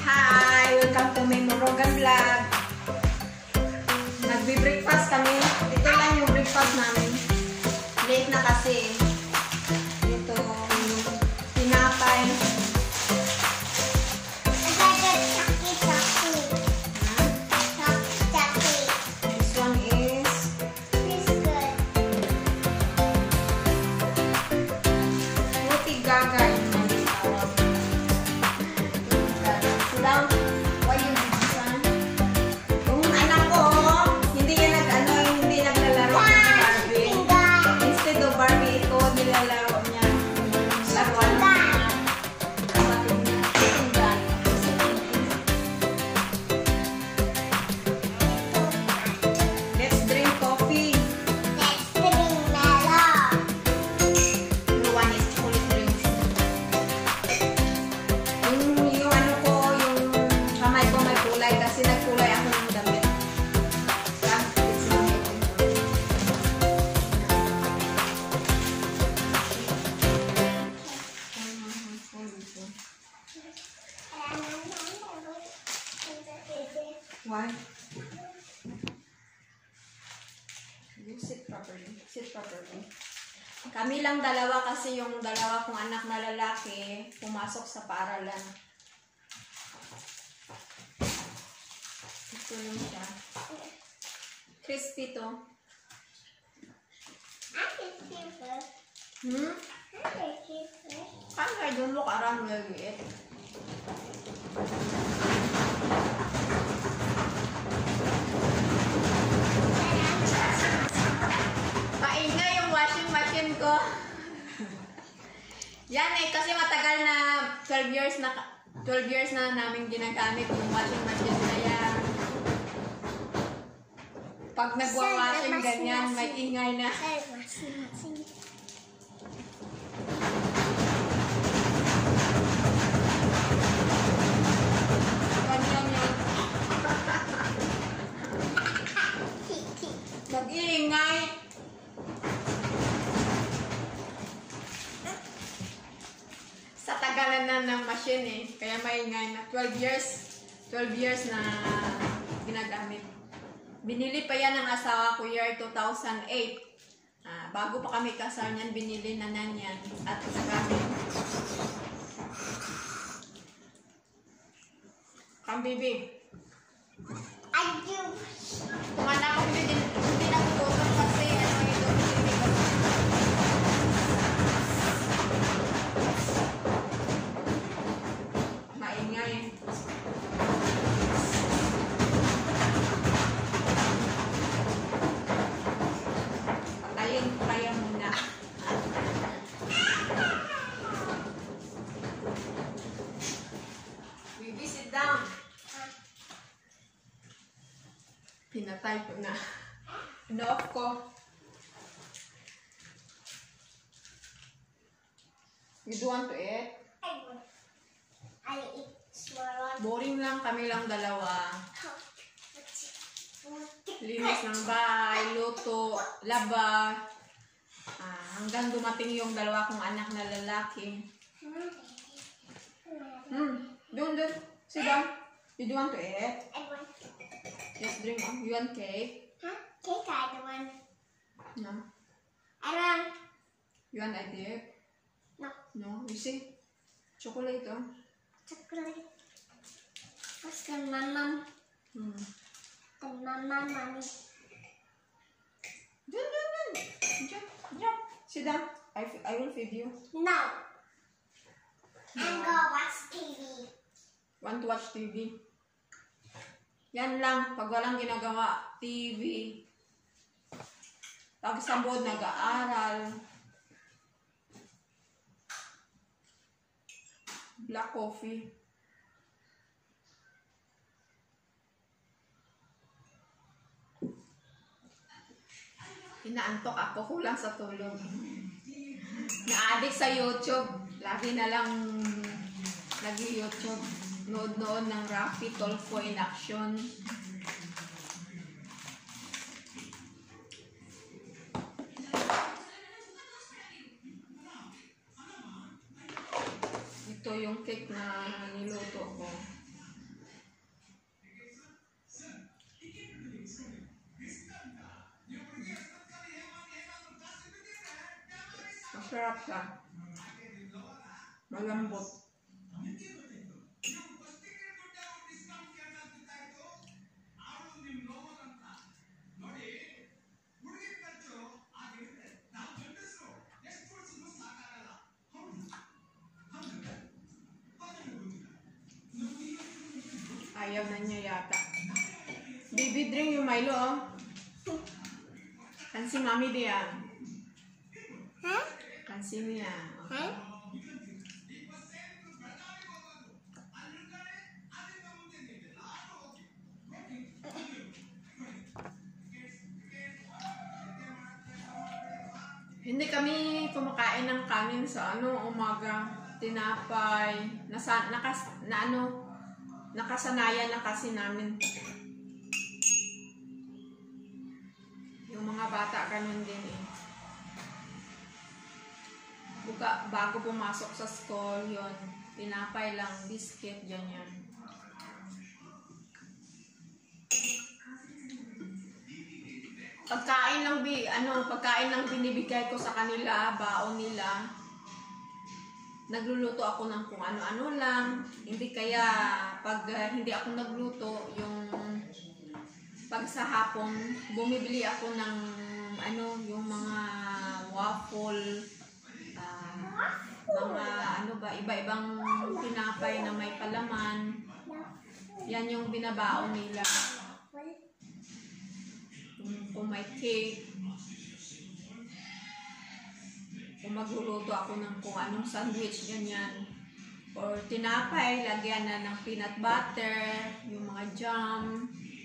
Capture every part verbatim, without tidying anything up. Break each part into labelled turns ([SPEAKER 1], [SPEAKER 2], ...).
[SPEAKER 1] Hi! Welcome to my Morogan Vlog. Nagbe-breakfast kami. Ito lang yung breakfast namin. Late na kasi. Ito yung tinapay. This one is roti gaga. Why you did this one? Yung anak ko, hindi yan nag-ano, hindi naglalaro ng Barbie. Instead of Barbie, ito nilalaro niya. Laruan niya. Kapatid niya. Tingnan. Let's drink coffee. The one is fully drinks. Yung, yung ano ko, yung kamay ko may kulay kasi nagkulay ako ng damit. Yeah, it's not Why? You sit properly. Sit properly. Kami lang dalawa kasi yung dalawa kong anak na lalaki pumasok sa paaralan. Ito lang siya. Crispy to. Hmm? Kind I don't look around where we eat. Maingay yung washing machine ko. Yan eh, kasi matagal na twelve years na twelve years na namin ginagamit yung washing machine na yan. Pag nagwa-washing ganyan, may ingay na. Ganyan yan. Nag-iingay. Sa tagalan na ng machine eh. Kaya maingay na. twelve years. twelve years na ginagamit. Binili pa yan ng asawa ko year two thousand eight. Ah, bago pa kami kasal niyan, binili na nan yan. At nagamit. Come baby. Kung anak ko hindi, hindi nagugutom kasi ano ito. Maingay. Patayin ko kaya muna. Baby, sit down. Pinatay ko na. Enough ko. You don't want to eat? Boring lang, kami lang dalawa. Linis ng bahay, luto, laba. Ah, hanggang dumating yung dalawa kong anak na lalaki. Hmm, doon, doon. Sit down. You don't want to eat? Just drink. Oh, you want cake?
[SPEAKER 2] Huh? Cake I don't want.
[SPEAKER 1] No.
[SPEAKER 2] I want.
[SPEAKER 1] You want a dip?
[SPEAKER 2] No.
[SPEAKER 1] No. You see? Chocolate, oh.
[SPEAKER 2] Chocolate. What's the mama?
[SPEAKER 1] Hmm.
[SPEAKER 2] The mama mommy.
[SPEAKER 1] Dun, dun, dun. Jump, jump. Sit down. I, f I will feed you.
[SPEAKER 2] No.
[SPEAKER 1] No.
[SPEAKER 2] I'm go watch T V.
[SPEAKER 1] Want to watch T V? Yan lang. Pag walang ginagawa, T V. Pag sa board, nag-aaral. Black coffee. Inaantok ako, kulang sa tulog. Na-addict sa YouTube. Lagi na lang nag-YouTube. Nood-nood ng Rafi Tulfo in action. Ito yung cake na niluto ko. Masarap ka. Malambot. Ayaw na niya yata. Baby drink yung Milo, oh. Kansi mami dia.
[SPEAKER 2] Huh?
[SPEAKER 1] Kansi niya.
[SPEAKER 2] Huh?
[SPEAKER 1] Hindi kami kumakain ng kanin sa ano umaga, tinapay, nasa nakas na ano nakasanayan na kasi namin. Yung mga bata ganun din eh. Buka, bago pumasok sa school, yon tinapay lang, biscuit, ganyan. Pagkain lang bi, ano, pagkain lang binibigay ko sa kanila, baon nila. Nagluluto ako ng kung ano-ano lang. Hindi kaya pag uh, hindi ako nagluto, yung pag sa hapon, bumibili ako ng ano, yung mga waffle, uh, mga ano ba, iba-ibang tinapay na may palaman. Yan yung binabaon nila. Kung may cake, kung magluluto ako ng kung anong sandwich, ganyan. Or tinapay, lagyan na ng peanut butter, yung mga jam.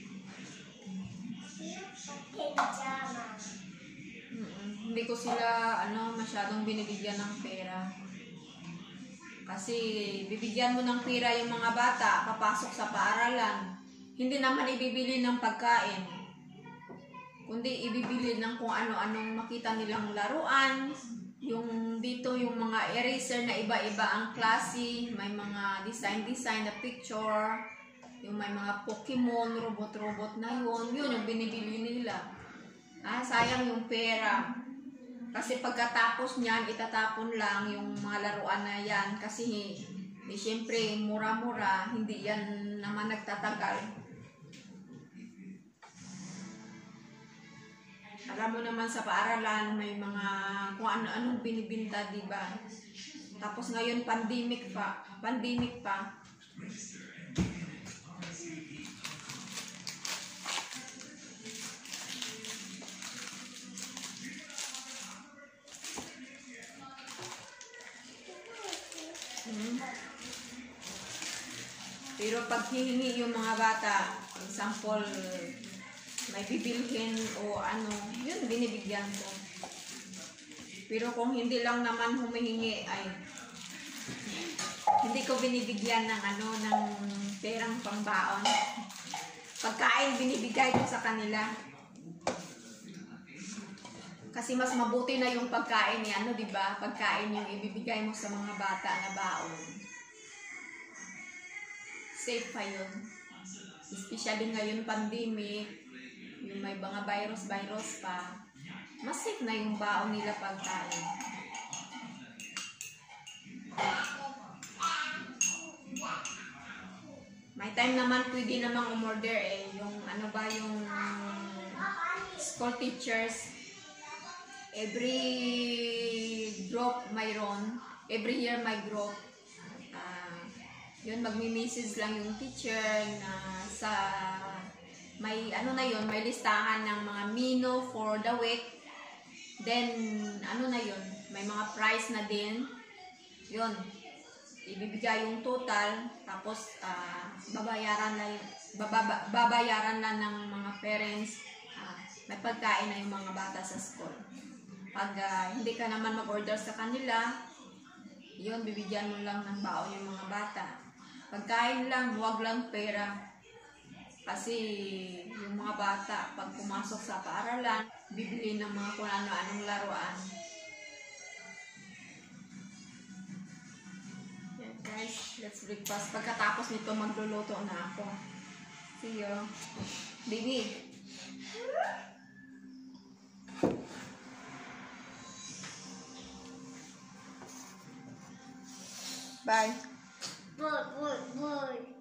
[SPEAKER 1] Mm-mm. Hindi ko sila ano, masyadong binibigyan ng pera. Kasi bibigyan mo ng pera yung mga bata, papasok sa paaralan. Hindi naman ibibili ng pagkain, kundi ibibili ng kung ano-anong makita nilang laruan. Yung dito, yung mga eraser na iba-iba ang klase, may mga design-design na picture, yung may mga Pokemon, robot-robot na yun, yun yung binibili nila. Ah, sayang yung pera. Kasi pagkatapos niyan, itatapon lang yung mga laruan na yan. Kasi, eh, siyempre, mura-mura, hindi yan naman nagtatagal. Alam mo naman sa paaralan may mga kung ano-anong binibinta, di ba? Tapos ngayon pandemic pa, pandemic pa. Hmm. Pero pag hihingi yung mga bata, example, may bibilhin o ano, yun binibigyan ko. Pero kung hindi lang naman humihingi, ay hindi ko binibigyan ng ano, ng perang pangbaon. Pagkain binibigay ko sa kanila. Kasi mas mabuti na yung pagkain ni ano, di ba? Pagkain yung ibibigay mo sa mga bata na baon. Safe pa yun. Especially ngayon pandemic, yung may mga virus-virus pa, mas safe na yung baon nila pagkain. May time naman pwede namang umorder eh, yung ano ba yung school teachers, every group mayroon, every year may group. Uh, yun, magmi-message lang yung teacher na sa may ano na yun, may listahan ng mga menu for the week. Then, ano na yun, may mga price na din. Yun, ibibigay yung total, tapos uh, babayaran na yun, bababa, babayaran na ng mga parents. Uh, may pagkain na yung mga bata sa school. Pag uh, hindi ka naman mag-order sa kanila, yun, bibigyan mo lang ng baon yung mga bata. Pagkain lang, huwag lang pera. Kasi yung mga bata, pag pumasok sa paaralan, bibili ng mga kung ano-anong laruan. Yan guys, let's breakfast. Pagkatapos nito, magluluto na ako. See you. Baby. Bye.
[SPEAKER 2] Boy, boy, boy.